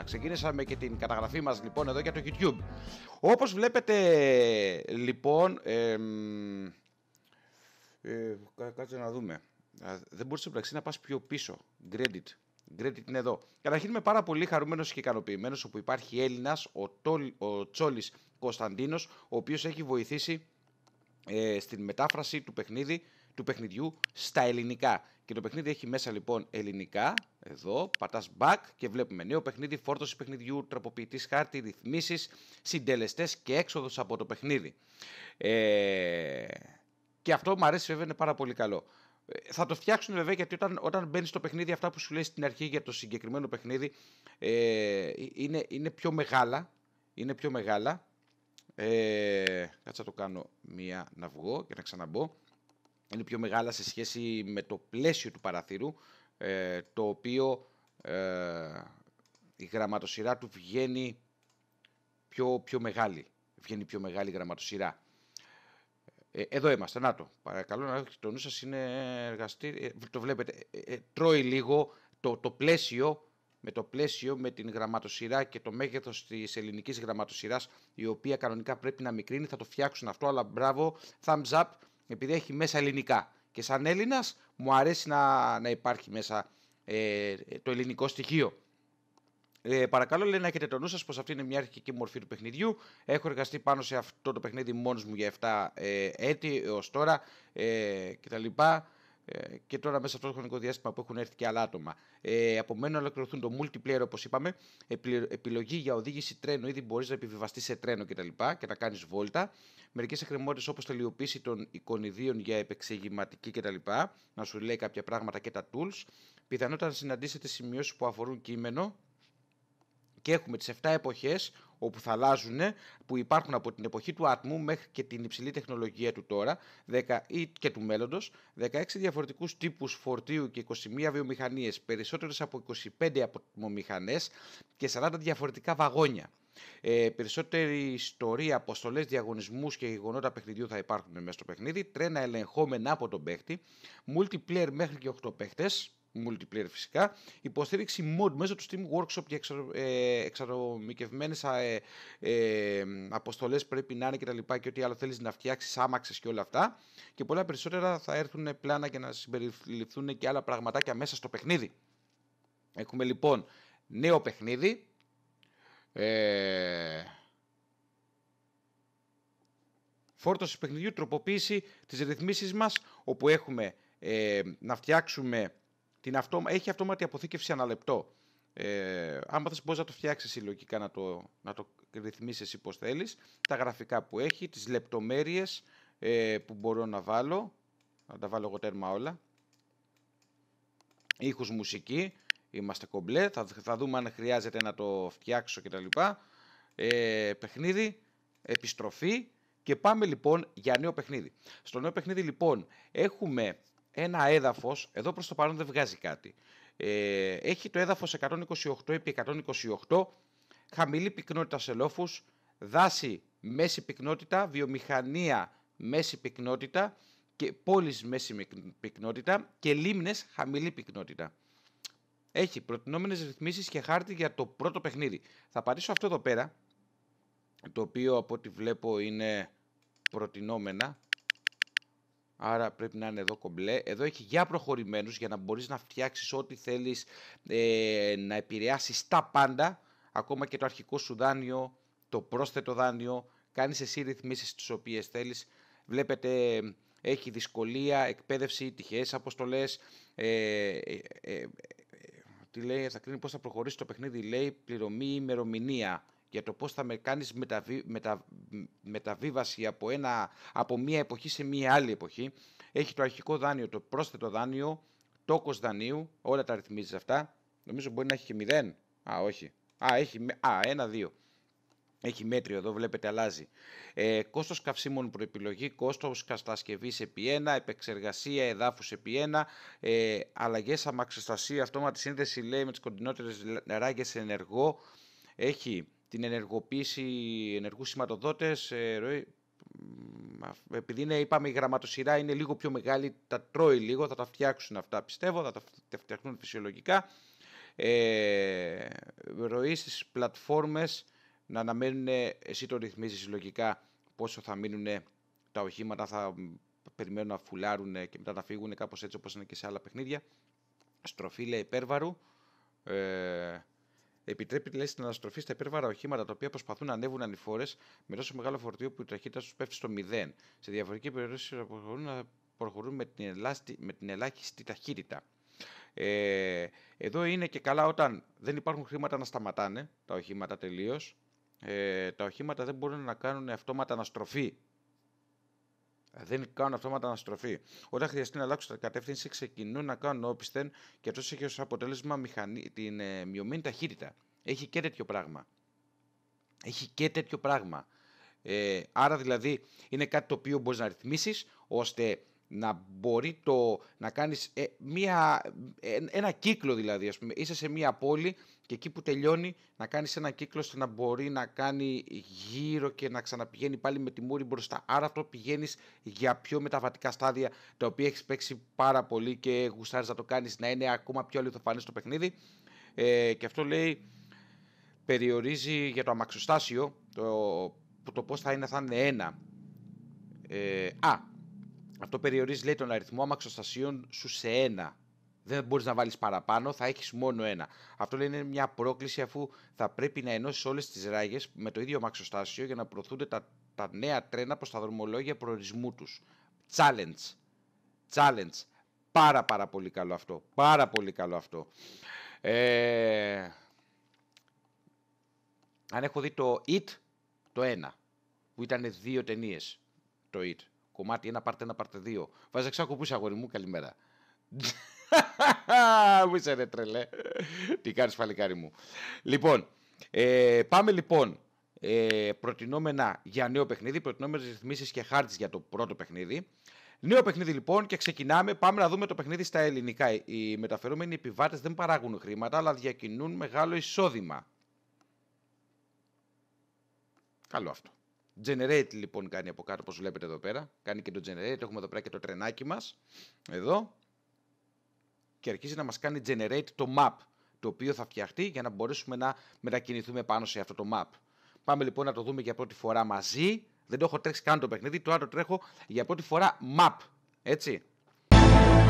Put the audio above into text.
ξεκίνησαμε και την καταγραφή μας λοιπόν εδώ για το YouTube. Όπως βλέπετε λοιπόν, κάτσε να δούμε. Δεν μπορείς στο πραξί να πας πιο πίσω. Gradit είναι εδώ. Καταρχήν είμαι πάρα πολύ χαρούμενος και ικανοποιημένος όπου υπάρχει Έλληνας, ο Τσόλης Κωνσταντίνος, ο οποίος έχει βοηθήσει στην μετάφραση του παιχνιδιού στα ελληνικά. Και το παιχνίδι έχει μέσα λοιπόν ελληνικά. Εδώ πατάς back και βλέπουμε νέο παιχνίδι, φόρτωση παιχνιδιού, τροποποιητής χάρτη, ρυθμίσεις, συντελεστές και έξοδος από το παιχνίδι. Και αυτό μου αρέσει, βέβαια, είναι πάρα πολύ καλό. Θα το φτιάξουν βέβαια, γιατί όταν μπαίνεις στο παιχνίδι, αυτά που σου λέει στην αρχή για το συγκεκριμένο παιχνίδι είναι πιο μεγάλα. Είναι πιο μεγάλα. Κάτσε να το κάνω μία να βγω και να ξαναμπω. Είναι πιο μεγάλα σε σχέση με το πλαίσιο του παραθύρου, το οποίο η γραμματοσυρά του βγαίνει πιο μεγάλη. Βγαίνει πιο μεγάλη γραμματοσυρά. Εδώ είμαστε, να το. Παρακαλώ να έχετε το νου σας, είναι εργαστήρι. Το βλέπετε, τρώει λίγο το πλαίσιο, με την γραμματοσυρά και το μέγεθος της ελληνικής γραμματοσυράς, η οποία κανονικά πρέπει να μικρύνει. Θα το φτιάξουν αυτό, αλλά μπράβο, thumbs up, επειδή έχει μέσα ελληνικά. Και σαν Έλληνας μου αρέσει να υπάρχει μέσα το ελληνικό στοιχείο. Παρακαλώ, λέει, να έχετε το νου σας πως αυτή είναι μια αρχική μορφή του παιχνιδιού. Έχω εργαστεί πάνω σε αυτό το παιχνίδι μόνος μου για 7 έτη έως τώρα κτλ. Και τώρα μέσα σε αυτό το χρονικό διάστημα που έχουν έρθει και άλλα άτομα. Από μένα να ολοκληρωθούν το multiplayer, όπως είπαμε, επιλογή για οδήγηση τρένου, ήδη μπορείς να επιβιβαστείς σε τρένο κτλ. Και να κάνεις βόλτα. Μερικές εκκρεμότητες όπως τελειοποίηση των εικονιδίων για επεξηγηματική κτλ. Να σου λέει κάποια πράγματα και τα tools. Πιθανότατα να συναντήσετε σημειώσεις που αφορούν κείμενο. Και έχουμε τις 7 εποχές όπου θα αλλάζουν, που υπάρχουν από την εποχή του άτμου μέχρι και την υψηλή τεχνολογία του τώρα, 10 ή και του μέλλοντος, 16 διαφορετικούς τύπους φορτίου και 21 βιομηχανίες, περισσότερες από 25 ατμομηχανές και 40 διαφορετικά βαγόνια. Περισσότερη ιστορία, αποστολές, διαγωνισμούς και γεγονότα παιχνιδιού θα υπάρχουν μέσα στο παιχνίδι, τρένα ελεγχόμενα από τον παίχτη, multiplayer μέχρι και 8 παίχτες. Multiplayer φυσικά, υποστήριξη mod μέσω του Steam Workshop και εξατομικευμένες αποστολές πρέπει να είναι και τα λοιπά, και ό,τι άλλο θέλεις να φτιάξεις, άμαξες και όλα αυτά, και πολλά περισσότερα. Θα έρθουν πλάνα για να συμπεριληφθούν και άλλα πραγματάκια μέσα στο παιχνίδι. Έχουμε λοιπόν νέο παιχνίδι, φόρτωση παιχνιδιού, τροποποίηση της ρυθμίσεις μας, όπου έχουμε να φτιάξουμε έχει αυτόματη αποθήκευση ανά λεπτό. Άμα θες μπορείς να το φτιάξεις συλλογικά, να το ρυθμίσεις εσύ πώς θέλεις. Τα γραφικά που έχει, τις λεπτομέρειες που μπορώ να βάλω. Να τα βάλω εγώ τέρμα όλα. Ήχους, μουσική. Είμαστε κομπλέ. Θα δούμε αν χρειάζεται να το φτιάξω κτλ. Παιχνίδι, επιστροφή. Και πάμε λοιπόν για νέο παιχνίδι. Στο νέο παιχνίδι λοιπόν έχουμε ένα έδαφος, εδώ προς το παρόν δεν βγάζει κάτι. Έχει το έδαφος 128x128, χαμηλή πυκνότητα σε λόφους, δάση μέση πυκνότητα, βιομηχανία μέση πυκνότητα και πόλεις μέση πυκνότητα και λίμνες χαμηλή πυκνότητα. Έχει προτινόμενες ρυθμίσεις και χάρτη για το πρώτο παιχνίδι. Θα πατήσω αυτό εδώ πέρα, το οποίο από ό,τι βλέπω είναι προτινόμενα. Άρα πρέπει να είναι εδώ κομπλέ. Εδώ έχει για προχωρημένους, για να μπορείς να φτιάξεις ό,τι θέλεις, να επηρεάσεις τα πάντα, ακόμα και το αρχικό σου δάνειο, το πρόσθετο δάνειο. Κάνεις εσύ ρυθμίσεις τις οποίες θέλεις. Βλέπετε, έχει δυσκολία, εκπαίδευση, τυχαίες αποστολές. Τι λέει, θα κρίνει πώς θα προχωρήσει το παιχνίδι, λέει, πληρωμή, ημερομηνία. Για το πώς θα κάνεις μεταβίβαση από μία εποχή σε μία άλλη εποχή. Έχει το αρχικό δάνειο, το πρόσθετο δάνειο, τόκος δανείου, όλα τα ρυθμίζεις αυτά. Νομίζω μπορεί να έχει και 0. Όχι. Έχει 1-2. Έχει μέτριο, εδώ βλέπετε αλλάζει. Κόστος καυσίμων προεπιλογή, κόστος κατασκευής επί 1, επεξεργασία εδάφους επί 1, αλλαγές αμαξοστασία, αυτόματη σύνδεση, λέει, με τις κοντινότερες ράγες ενεργό. Έχει την ενεργοποίηση ενεργούς σηματοδότες, επειδή είπαμε η γραμματοσυρά είναι λίγο πιο μεγάλη, τα τρώει λίγο, θα τα φτιάξουν αυτά πιστεύω, θα τα φτιάχνουν φυσιολογικά. ροή στις πλατφόρμες να αναμένουν, εσύ το ρυθμίζεις λογικά πόσο θα μείνουν τα οχήματα, θα περιμένουν να φουλάρουν και μετά να φύγουν, κάπως έτσι όπως είναι και σε άλλα παιχνίδια. Στροφή, λέει, υπέρβαρου. Επιτρέπει, λέει, στην αναστροφή στα υπέρβαρα οχήματα τα οποία προσπαθούν να ανέβουν ανηφόρες με τόσο μεγάλο φορτίο που η ταχύτητα τους πέφτει στο 0. Σε διαφορετική περίπτωση προχωρούν με την ελάχιστη ταχύτητα. Εδώ είναι και καλά όταν δεν υπάρχουν χρήματα να σταματάνε τα οχήματα τελείως. Τα οχήματα δεν μπορούν να κάνουν αυτόματα αναστροφή. Δεν κάνουν αυτόματα αναστροφή. Όταν χρειαστεί να αλλάξουν κατεύθυνση, ξεκινούν να κάνουν όπισθεν και αυτό έχει ως αποτέλεσμα την μειωμένη ταχύτητα. Έχει και τέτοιο πράγμα. Άρα δηλαδή είναι κάτι το οποίο μπορείς να ρυθμίσεις ώστε να μπορεί να κάνεις ένα κύκλο, δηλαδή. Ας πούμε, είσαι σε μία πόλη και εκεί που τελειώνει να κάνεις ένα κύκλο ώστε να μπορεί να κάνει γύρω και να ξαναπηγαίνει πάλι με τη μούρη μπροστά. Άρα αυτό πηγαίνεις για πιο μεταβατικά στάδια τα οποία έχεις παίξει πάρα πολύ και γουστάρεις να το κάνεις να είναι ακόμα πιο αληθοφανές το παιχνίδι. Και αυτό, λέει, περιορίζει για το αμαξοστάσιο το πώς θα είναι ένα. Αυτό περιορίζει, λέει, τον αριθμό αμαξοστασίων σου σε ένα. Δεν μπορείς να βάλεις παραπάνω, θα έχεις μόνο ένα. Αυτό, λέει, είναι μια πρόκληση αφού θα πρέπει να ενώσεις όλες τις ράγες με το ίδιο αμαξοστάσιο για να προωθούνται τα νέα τρένα προς τα δρομολόγια προορισμού τους. Challenge. Πάρα πολύ καλό αυτό. Πάρα πολύ καλό αυτό. Αν έχω δει το It, το 1, που ήταν 2 ταινίες, το It. Κομμάτι 1, πάρτε 1, πάρτε 2. Βάζα ξάκο που είσαι, αγόρι μου, καλημέρα. Πού είσαι, ρε τρελέ. Τι κάνεις, παλικάρι μου. Λοιπόν, πάμε λοιπόν. Προτινόμενα για νέο παιχνίδι, προτινόμενες ρυθμίσεις και χάρτης για το πρώτο παιχνίδι. Νέο παιχνίδι λοιπόν και ξεκινάμε. Πάμε να δούμε το παιχνίδι στα ελληνικά. Οι μεταφερόμενοι επιβάτες δεν παράγουν χρήματα, αλλά διακινούν μεγάλο εισόδημα. Καλό αυτό. Generate λοιπόν κάνει από κάτω, όπως βλέπετε εδώ πέρα. Κάνει και το generate. Έχουμε εδώ πέρα και το τρενάκι μας. Εδώ. Και αρχίζει να μας κάνει generate το map, το οποίο θα φτιαχτεί για να μπορέσουμε να μετακινηθούμε πάνω σε αυτό το map. Πάμε λοιπόν να το δούμε για πρώτη φορά μαζί. Δεν το έχω τρέξει καν το παιχνίδι, τώρα το τρέχω για πρώτη φορά map. Έτσι.